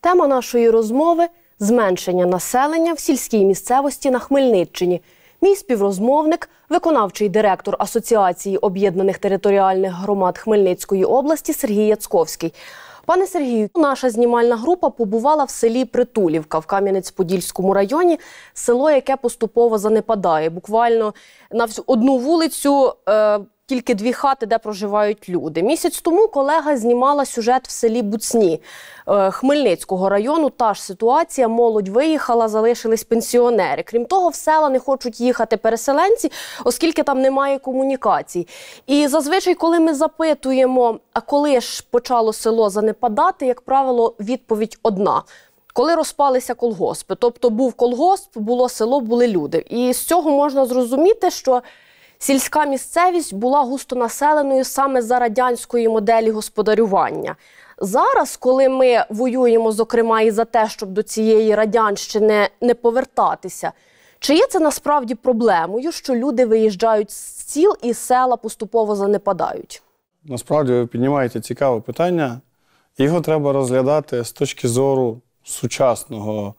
Тема нашої розмови – зменшення населення в сільській місцевості на Хмельниччині. Мій співрозмовник – виконавчий директор Асоціації об'єднаних територіальних громад Хмельницької області Сергій Яцковський. Пане Сергію, наша знімальна група побувала в селі Притулівка в Кам'янець-Подільському районі, село, яке поступово занепадає. Буквально на одну вулицю тільки 2 хати, де проживають люди. Місяць тому колега знімала сюжет в селі Буцні Хмельницького району. Та ж ситуація, молодь виїхала, залишились пенсіонери. Крім того, в села не хочуть їхати переселенці, оскільки там немає комунікацій. І зазвичай, коли ми запитуємо, а коли ж почало село занепадати, як правило, відповідь одна – коли розпалися колгоспи. Тобто був колгосп, було село, були люди. І з цього можна зрозуміти, що сільська місцевість була густонаселеною саме за радянської моделі господарювання. Зараз, коли ми воюємо, зокрема, і за те, щоб до цієї радянщини не повертатися, чи є це насправді проблемою, що люди виїжджають з сіл і села поступово занепадають? Насправді ви піднімаєте цікаве питання. Його треба розглядати з точки зору сучасного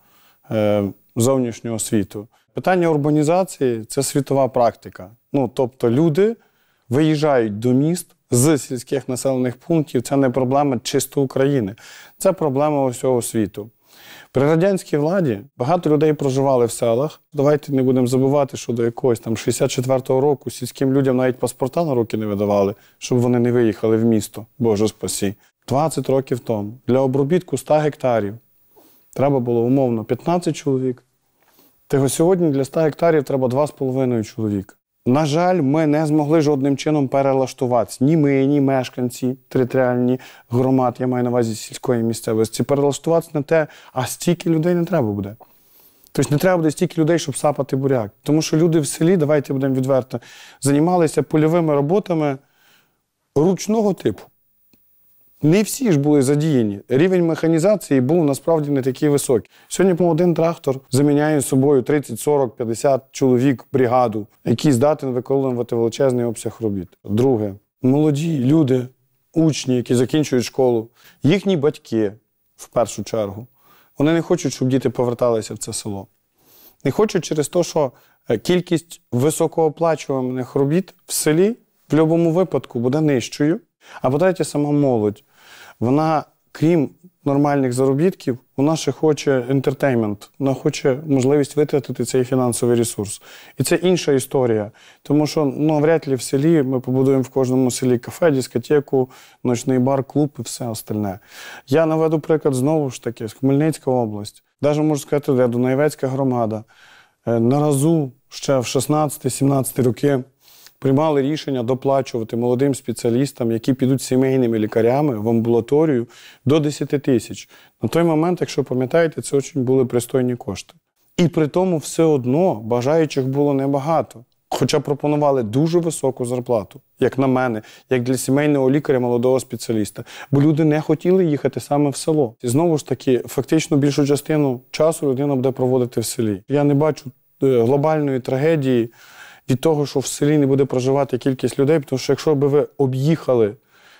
зовнішнього світу. Питання урбанізації – це світова практика. Тобто люди виїжджають до міст з сільських населених пунктів. Це не проблема чисто України. Це проблема усього світу. При радянській владі багато людей проживали в селах. Давайте не будемо забувати, що до якогось 64-го року сільським людям навіть паспорта на руки не видавали, щоб вони не виїхали в місто. Боже спасі. 20 років тому для обробітку 100 гектарів треба було умовно 15 чоловік. Сьогодні для 100 гектарів треба 2,5 чоловіка. На жаль, ми не змогли жодним чином перелаштуватися. Ні ми, ні мешканці територіальні громад, я маю на увазі сільської місцевості, перелаштуватися на те, а стільки людей не треба буде. Тобто не треба буде стільки людей, щоб сапати буряк. Тому що люди в селі, давайте будемо відверто, займалися польовими роботами ручного типу. Не всі ж були задіяні. Рівень механізації був насправді не такий високий. Сьогодні один трактор заміняє собою 30, 40, 50 чоловік бригаду, які здатні виконувати величезний обсяг робіт. Друге, молоді люди, учні, які закінчують школу, їхні батьки, в першу чергу, вони не хочуть, щоб діти поверталися в це село. Не хочуть через те, що кількість високооплачуваних робіт в селі в будь-якому випадку буде нижчою. А по-третє, сама молодь. Вона, крім нормальних заробітків, вона ще хоче ентертеймент, вона хоче можливість витратити цей фінансовий ресурс. І це інша історія. Тому що, вряд ли в селі ми побудуємо в кожному селі кафе, дискотеку, ночний бар, клуб і все остальне. Я наведу приклад знову ж таки з Хмельницької області. Навіть можу сказати, де Дунаєвецька громада. Наразу ще в 16-17 роки приймали рішення доплачувати молодим спеціалістам, які підуть сімейними лікарями в амбулаторію, до 10 тисяч. На той момент, якщо пам'ятаєте, це дуже були пристойні кошти. І при тому все одно бажаючих було небагато. Хоча пропонували дуже високу зарплату, як на мене, як для сімейного лікаря, молодого спеціаліста. Бо люди не хотіли їхати саме в село. І знову ж таки, фактично більшу частину часу людина буде проводити в селі. Я не бачу глобальної трагедії від того, що в селі не буде проживати кількість людей, тому що якщо б ви об'їхали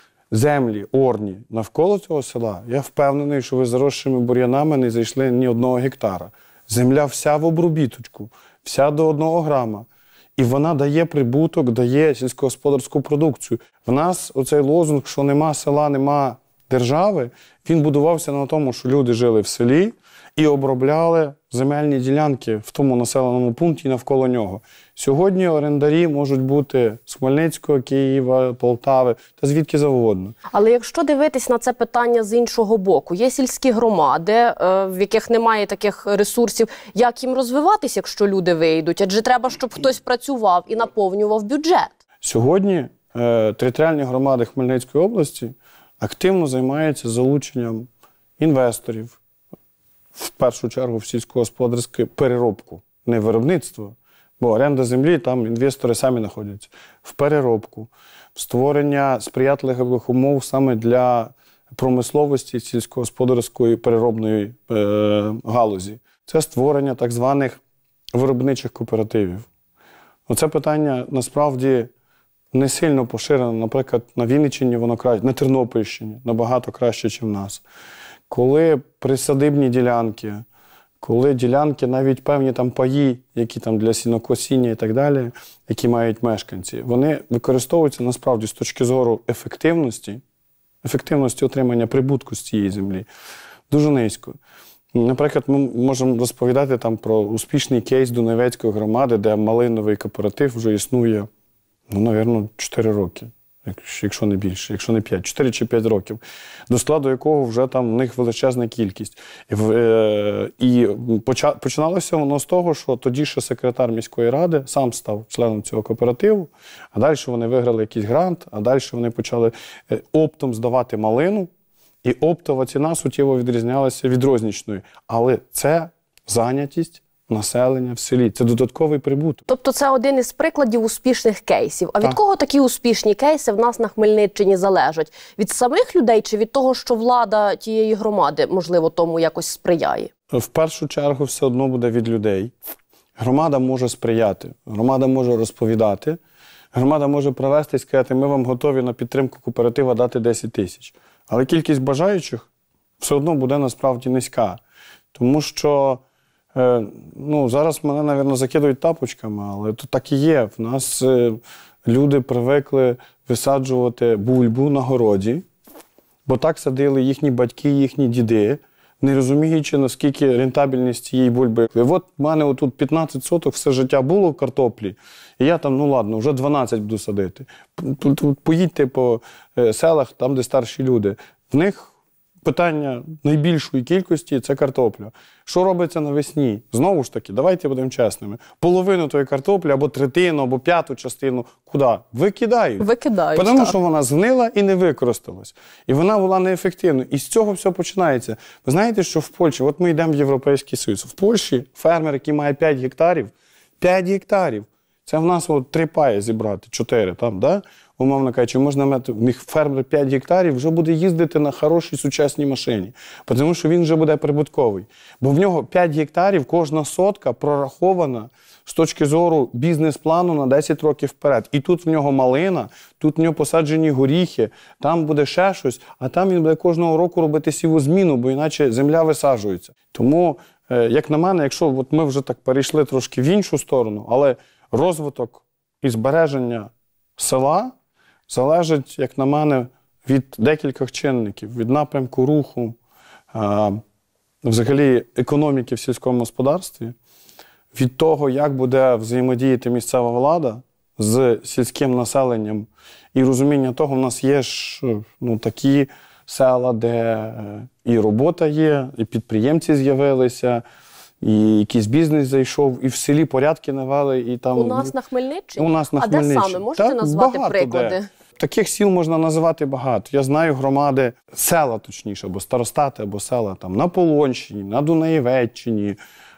землі, орні навколо цього села, я впевнений, що ви заросшими бур'янами не зайшли ні 1 гектара. Земля вся в обробіточку, вся до 1 грама. І вона дає прибуток, дає сільськогосподарську продукцію. В нас оцей лозунг, що нема села, нема держави, він будувався на тому, що люди жили в селі і обробляли земельні ділянки в тому населеному пункті навколо нього. Сьогодні орендарі можуть бути з Хмельницького, Києва, Полтави та звідки завгодно. Але якщо дивитись на це питання з іншого боку, є сільські громади, в яких немає таких ресурсів, як їм розвиватись, якщо люди вийдуть? Адже треба, щоб хтось працював і наповнював бюджет. Сьогодні територіальні громади Хмельницької області активно займаються залученням інвесторів, в першу чергу в сільськогосподарську переробку, не виробництво, бо оренда землі, там інвестори самі знаходяться, в переробку, в створення сприятливих умов саме для промисловості сільськогосподарської переробної галузі. Це створення так званих виробничих кооперативів. Оце питання насправді не сильно поширено, наприклад, на Вінниччині воно краще, на Тернопільщині набагато краще, ніж в нас. коли присадибні ділянки, коли ділянки, навіть певні там паї, які там для сінокосіння і так далі, які мають мешканці, вони використовуються насправді з точки зору ефективності отримання прибутку з цієї землі дуже низько. Наприклад, ми можемо розповідати там про успішний кейс Дунайвецької громади, де малиновий кооператив вже існує, мабуть, 4 роки. Якщо не більше, якщо не 5, 4 чи 5 років, до складу якого вже там в них величезна кількість. І починалося воно з того, що тоді ще секретар міської ради сам став членом цього кооперативу, а далі вони виграли якийсь грант, а далі вони почали оптом здавати малину, і оптова ціна суттєво відрізнялася від рознічної. Але це зайнятість населення в селі. Це додатковий прибуток. Тобто це один із прикладів успішних кейсів. А Так. від кого такі успішні кейси в нас на Хмельниччині залежать? Від самих людей чи від того, що влада тієї громади, можливо, тому якось сприяє? В першу чергу все одно буде від людей. Громада може сприяти, громада може розповідати, громада може привести і сказати, ми вам готові на підтримку кооператива дати 10 тисяч. Але кількість бажаючих все одно буде насправді низька. Тому що зараз мене, мабуть, закидують тапочками, але то так і є. В нас люди привикли висаджувати бульбу на городі, бо так садили їхні батьки, їхні діди, не розуміючи, наскільки рентабельність цієї бульби. І от в мене отут 15 соток все життя було картоплі, і я там, вже 12 буду садити. Поїдьте по селах, там, де старші люди. В них питання найбільшої кількості – це картопля. Що робиться навесні? Знову ж таки, давайте будемо чесними. Половину тої картоплі, або третину, або п'яту частину куди? Викидають. Викидають, тому так. що вона згнила і не використалась. І вона була неефективною. І з цього все починається. Ви знаєте, що в Польщі, от ми йдемо в Європейський Союз, в Польщі фермер, який має 5 гектарів, 5 гектарів, це в нас 3 паї зібрати, 4 там, да? Умовно кажучи, можна мати, в них фермер 5 гектарів вже буде їздити на хорошій сучасній машині, тому що він вже буде прибутковий. Бо в нього 5 гектарів, кожна сотка прорахована з точки зору бізнес-плану на 10 років вперед. І тут в нього малина, тут в нього посаджені горіхи, там буде ще щось, а там він буде кожного року робити сівозміну, бо іначе земля висаджується. Тому, як на мене, якщо ми вже так перейшли трошки в іншу сторону, але розвиток і збереження села залежить, як на мене, від декількох чинників. Від напрямку руху, взагалі економіки в сільському господарстві, від того, як буде взаємодіяти місцева влада з сільським населенням. І розуміння того, в нас є ж такі села, де і робота є, і підприємці з'явилися, і якийсь бізнес зайшов, і в селі порядки навели. І там... У нас на Хмельниччині? У нас на А Хмельниччині. де саме? Можете назвати приклади? Де. Таких сіл можна називати багато. Я знаю громади, села точніше, або старостати, або села там, на Полонщині, на Дунаєвеччині,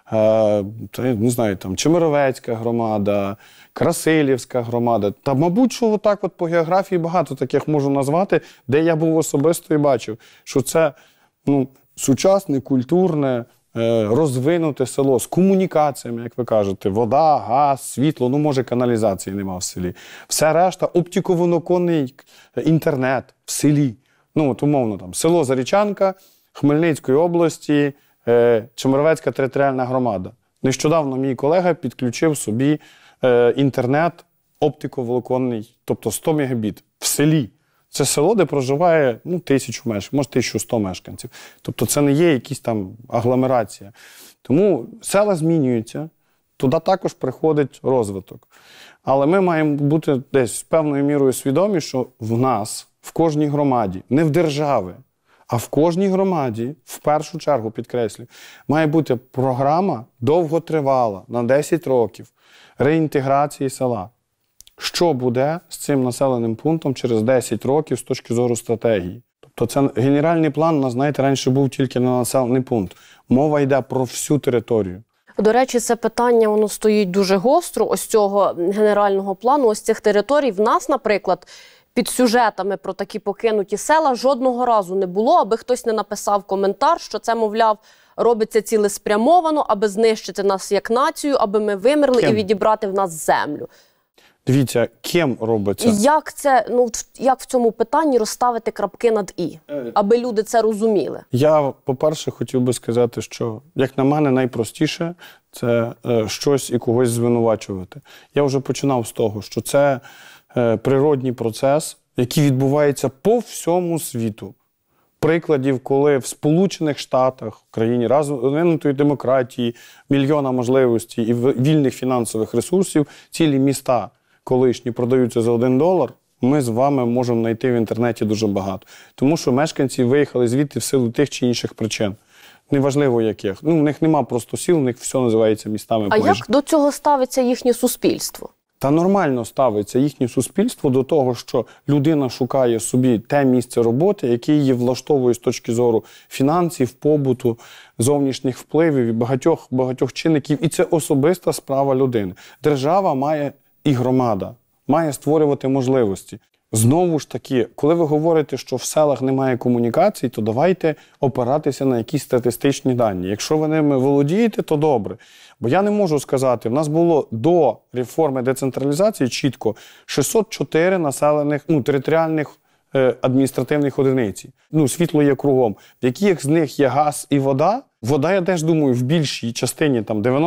не знаю, там, Чемеровецька громада, Красилівська громада. Та, мабуть, що отак от по географії багато таких можу назвати, де я був особисто і бачив, що це сучасне, культурне, розвинуте село з комунікаціями, як ви кажете, вода, газ, світло, може каналізації нема в селі. Все решта, оптиковолоконний інтернет в селі. Умовно, там, село Зарічанка, Хмельницької області, Чемеровецька територіальна громада. Нещодавно мій колега підключив собі інтернет оптиковолоконний, тобто 100 мегабіт в селі. Це село, де проживає 1000 мешканців, може 1100 мешканців. Тобто це не є якісь там агломерація. Тому села змінюються, туди також приходить розвиток. Але ми маємо бути десь з певною мірою свідомі, що в нас, в кожній громаді, не в державі, а в кожній громаді, в першу чергу, підкреслюю, має бути програма довготривала, на 10 років, реінтеграції села. Що буде з цим населеним пунктом через 10 років з точки зору стратегії? Тобто це генеральний план, у нас, знаєте, раніше був тільки на населений пункт. Мова йде про всю територію. До речі, це питання, воно стоїть дуже гостро, ось цього генерального плану, ось цих територій. В нас, наприклад, під сюжетами про такі покинуті села жодного разу не було, аби хтось не написав коментар, що це, мовляв, робиться цілеспрямовано, аби знищити нас як націю, аби ми вимерли і відібрати в нас землю. Дивіться, ким робиться? Як це, як в цьому питанні розставити крапки над «і», аби люди це розуміли? Я, по-перше, хотів би сказати, що, як на мене, найпростіше – це щось і когось звинувачувати. Я вже починав з того, що це природній процес, який відбувається по всьому світу. Прикладів, коли в Сполучених Штатах, в країні розвинутої демократії, мільйона можливостей і вільних фінансових ресурсів, цілі міста колишні продаються за $1, ми з вами можемо знайти в інтернеті дуже багато. Тому що мешканці виїхали звідти в силу тих чи інших причин. Неважливо яких. В них нема просто сіл, в них все називається містами Парижа. А як до цього ставиться їхнє суспільство? Та нормально ставиться їхнє суспільство до того, що людина шукає собі те місце роботи, яке її влаштовує з точки зору фінансів, побуту, зовнішніх впливів і багатьох чинників. І це особиста справа людини. Держава має і громада має створювати можливості. Знову ж таки, коли ви говорите, що в селах немає комунікацій, то давайте опиратися на якісь статистичні дані. Якщо ви ними володієте, то добре. Бо я не можу сказати, в нас було до реформи децентралізації чітко 604 населених, територіальних адміністративних одиниці. Світло є кругом. В яких з них є газ і вода? Вода, я теж думаю, в більшій частині,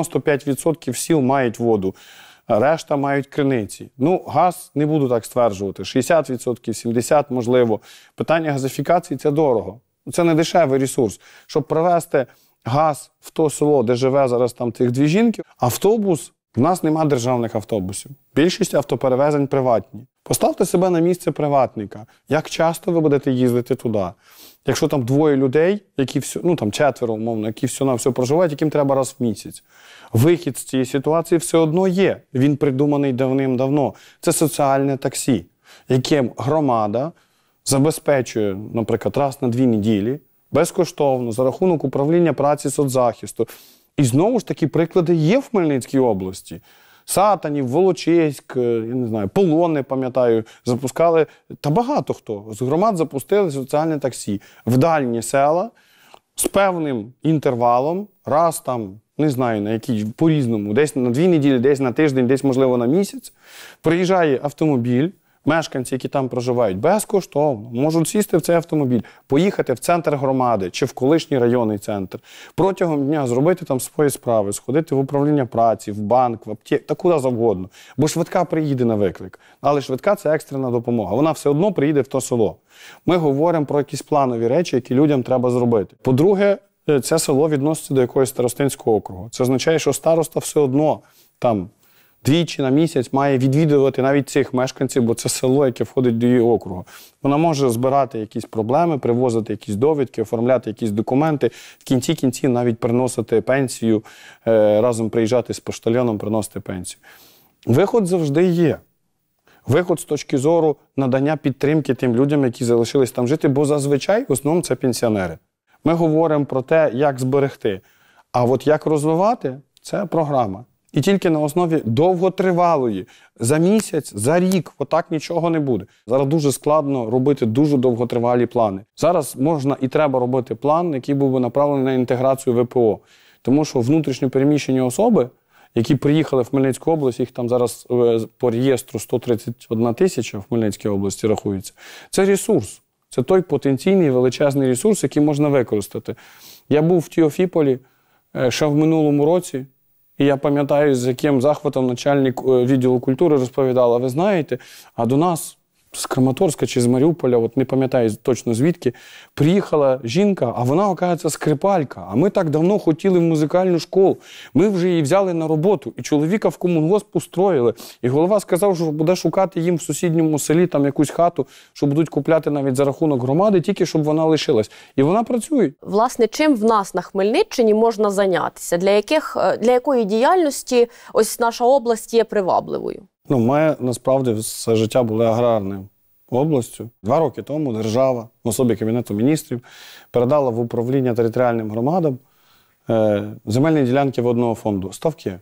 95% сіл мають воду. Решта мають криниці. Газ не буду так стверджувати. 60%, 70% можливо. Питання газифікації – це дорого. Це не дешевий ресурс. Щоб привезти газ в то село, де живе зараз тих дві жінки, автобус, в нас нема державних автобусів. Більшість автоперевезень приватні. Поставте себе на місце приватника. Як часто ви будете їздити туди? Якщо там двоє людей, які четверо, умовно, які все проживають, яким треба раз в місяць. Вихід з цієї ситуації все одно є. Він придуманий давним-давно. Це соціальне таксі, яким громада забезпечує, наприклад, раз на 2 неділі, безкоштовно, за рахунок управління праці соцзахисту. І знову ж таки приклади є в Хмельницькій області. Сатанів, Волочиськ, Полони, пам'ятаю, запускали, та багато хто. З громад запустили соціальне таксі в дальні села з певним інтервалом, раз не знаю, на який, по-різному, десь на 2 неділі, десь на тиждень, десь, можливо, на місяць, приїжджає автомобіль, мешканці, які там проживають, безкоштовно можуть сісти в цей автомобіль, поїхати в центр громади чи в колишній районний центр, протягом дня зробити там свої справи, сходити в управління праці, в банк, в аптеку, та куди завгодно. Бо швидка приїде на виклик. Але швидка – це екстрена допомога. Вона все одно приїде в то село. Ми говоримо про якісь планові речі, які людям треба зробити. По-друге, це село відноситься до якогось старостинського округу. Це означає, що староста все одно там двічі на місяць має відвідувати навіть цих мешканців, бо це село, яке входить до її округу. Вона може збирати якісь проблеми, привозити якісь довідки, оформляти якісь документи, в кінці навіть приносити пенсію, разом приїжджати з поштальйоном, приносити пенсію. Виход завжди є. Виход з точки зору надання підтримки тим людям, які залишились там жити, бо зазвичай в основному це пенсіонери. Ми говоримо про те, як зберегти. А от як розвивати – це програма. І тільки на основі довготривалої, за місяць, за рік, отак нічого не буде. Зараз дуже складно робити дуже довготривалі плани. Зараз можна і треба робити план, який був би направлений на інтеграцію ВПО. Тому що внутрішньо переміщені особи, які приїхали в Хмельницьку область, їх там зараз по реєстру 131 тисяча в Хмельницькій області рахується, це ресурс. Це той потенційний величезний ресурс, який можна використати. Я був в Теофіполі ще в минулому році, і я пам'ятаю, з яким захватом начальник відділу культури розповідав, а ви знаєте, а до нас з Краматорська чи з Маріуполя, от не пам'ятаю точно звідки, приїхала жінка, а вона, оказується, скрипалька. А ми так давно хотіли в музикальну школу. Ми вже її взяли на роботу, і чоловіка в комунгосп устроїли. І голова сказав, що буде шукати їм в сусідньому селі там якусь хату, що будуть купляти навіть за рахунок громади, тільки щоб вона лишилась. І вона працює. Власне, чим в нас на Хмельниччині можна зайнятися? Для якої діяльності ось наша область є привабливою? Ми, насправді, все життя були аграрною областю. 2 роки тому держава, в особі Кабінету міністрів, передала в управління територіальним громадам земельні ділянки водного фонду. Ставки.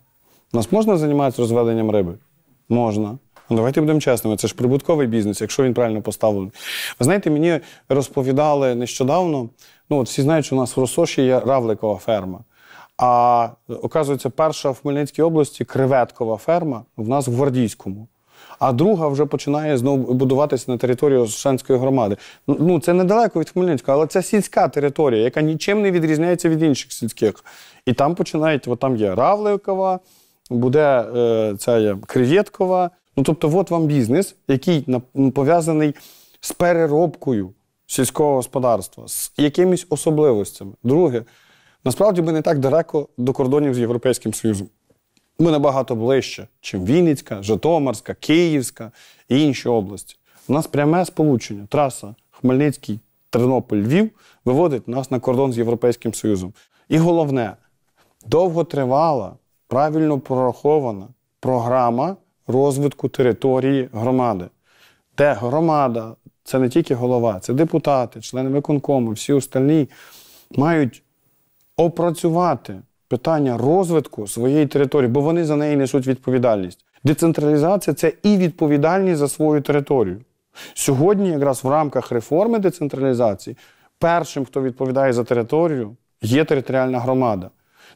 Нас можна займатися розведенням риби? Можна. Давайте будемо чесними, це ж прибутковий бізнес, якщо він правильно поставлений. Ви знаєте, мені розповідали нещодавно, всі знають, що у нас в Росоші є равликова ферма. А, оказується, перша в Хмельницькій області креветкова ферма в нас в Гвардійському. А друга вже починає знову будуватися на території Ошенської громади. Ну, це недалеко від Хмельницького, але це сільська територія, яка нічим не відрізняється від інших сільських. І там починають, от там є Равликова, буде ця Креветкова. Ну, тобто, от вам бізнес, який пов'язаний з переробкою сільського господарства, з якимись особливостями. Друге, насправді ми не так далеко до кордонів з Європейським Союзом. Ми набагато ближче, чим Вінницька, Житомирська, Київська і інші області. У нас пряме сполучення. Траса Хмельницький, Тернопіль, Львів виводить нас на кордон з Європейським Союзом. І головне, довготривала, правильно прорахована програма розвитку території громади. Де громада, це не тільки голова, це депутати, члени виконкому, всі остальні мають опрацювати питання розвитку своєї території, бо вони за неї несуть відповідальність. Децентралізація – це і відповідальність за свою територію. Сьогодні, якраз в рамках реформи децентралізації, першим, хто відповідає за територію, є територіальна громада.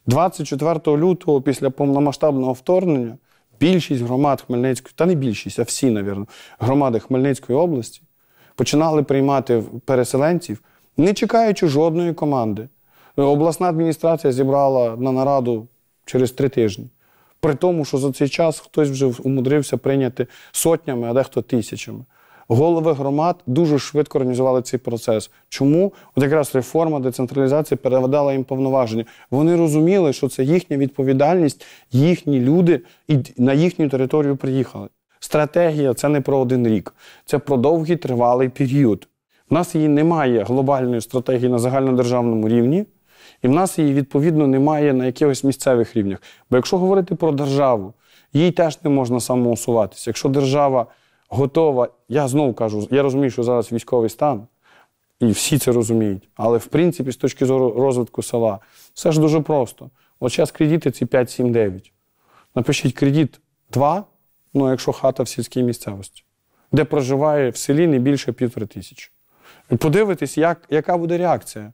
24 лютого, після повномасштабного вторгнення, більшість громад Хмельницької, та не більшість, а всі, мабуть, громади Хмельницької області починали приймати переселенців, не чекаючи жодної команди. Обласна адміністрація зібрала на нараду через 3 тижні. При тому, що за цей час хтось вже умудрився прийняти сотнями, а дехто тисячами. Голови громад дуже швидко організували цей процес. Чому? От якраз реформа децентралізації переведала їм повноваження. Вони розуміли, що це їхня відповідальність, їхні люди і на їхню територію приїхали. Стратегія – це не про 1 рік, це про довгий тривалий період. У нас її немає глобальної стратегії на загальнодержавному рівні, і в нас її, відповідно, немає на якихось місцевих рівнях. Бо якщо говорити про державу, їй теж не можна самоусуватися. Якщо держава готова, я знову кажу, я розумію, що зараз військовий стан, і всі це розуміють, але в принципі з точки зору розвитку села, все ж дуже просто. От зараз кредити ці 5, 7, 9. Напишіть кредит 2, ну якщо хата в сільській місцевості, де проживає в селі не більше 1500. І подивитись, яка буде реакція.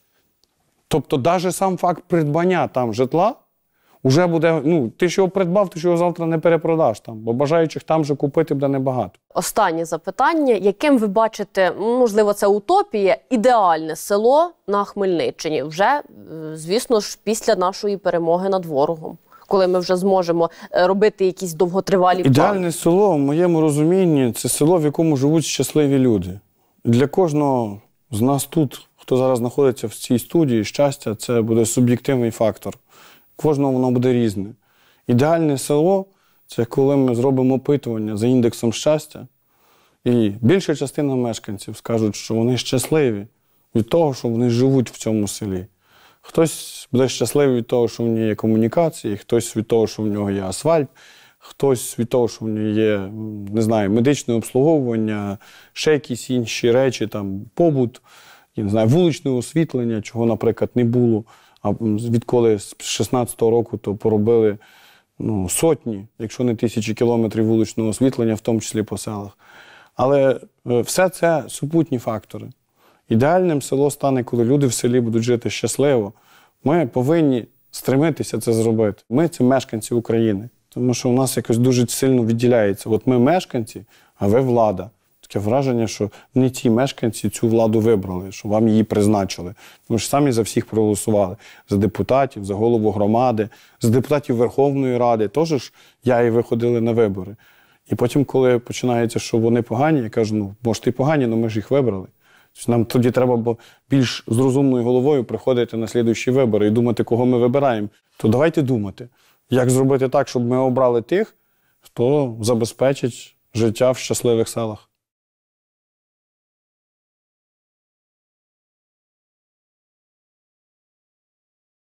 Тобто, навіть сам факт придбання там житла, вже буде, ну, ти ж його придбав, ти ж його завтра не перепродаш там, бо бажаючих там же купити буде небагато. Останнє запитання. Яким ви бачите, можливо, це утопія, ідеальне село на Хмельниччині? Вже, звісно ж, після нашої перемоги над ворогом, коли ми вже зможемо робити якісь довготривалі плани. Ідеальне село, в моєму розумінні, це село, в якому живуть щасливі люди. Для кожного з нас тут, хто зараз знаходиться в цій студії, щастя – це буде суб'єктивний фактор. Кожного воно буде різне. Ідеальне село – це коли ми зробимо опитування за індексом щастя, і більша частина мешканців скажуть, що вони щасливі від того, що вони живуть в цьому селі. Хтось буде щасливий від того, що в нього є комунікації, хтось від того, що в нього є асфальт, хтось від того, що в нього є, не знаю, медичне обслуговування, ще якісь інші речі, там, побут, я не знаю, вуличне освітлення, чого, наприклад, не було. А відколи з 16-го року то поробили сотні, якщо не тисячі кілометрів вуличного освітлення, в тому числі по селах. Але все це супутні фактори. Ідеальним село стане, коли люди в селі будуть жити щасливо. Ми повинні стремитися це зробити. Ми – це мешканці України. Тому що у нас якось дуже сильно відділяється. От ми мешканці, а ви влада. Таке враження, що не ті мешканці цю владу вибрали, що вам її призначили. Ми ж самі за всіх проголосували. За депутатів, за голову громади, за депутатів Верховної Ради. Теж ж я і виходили на вибори. І потім, коли починається, що вони погані, я кажу, може і погані, але ми ж їх вибрали. Тобто нам тоді треба більш з розумною головою приходити на слідуючі вибори і думати, кого ми вибираємо. То давайте думати, як зробити так, щоб ми обрали тих, хто забезпечить життя в щасливих селах.